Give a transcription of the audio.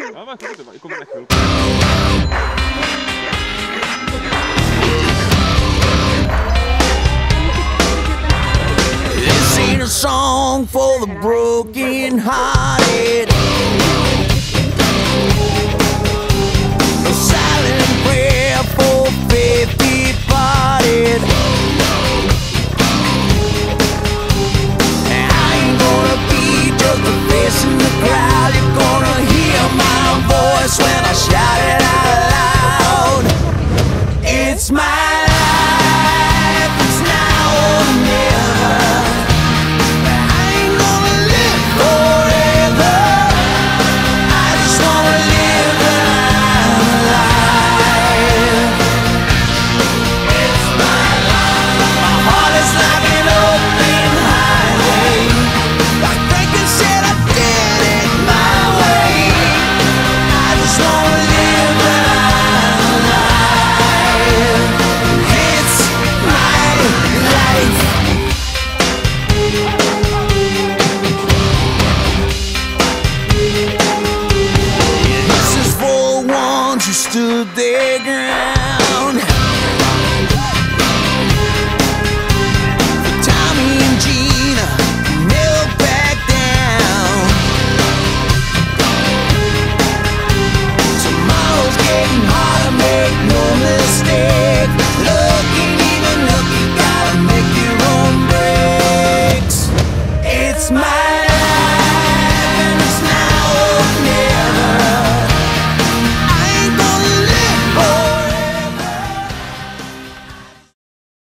Ah, vai, capito, ma come è quello? This ain't a song for the broken hearted. A silent prayer for faith departed. I ain't gonna be just a face in the crowd. You're gonna hear my voice when I shout it out loud. It's my life, it's now or never. I ain't gonna live forever. I just wanna live when I'm alive. It's my life. My heart is like an open highway. Like Franklin said, I did it my way. I just wanna live when I'm alive. It's my life. This is for the ones who stood their ground.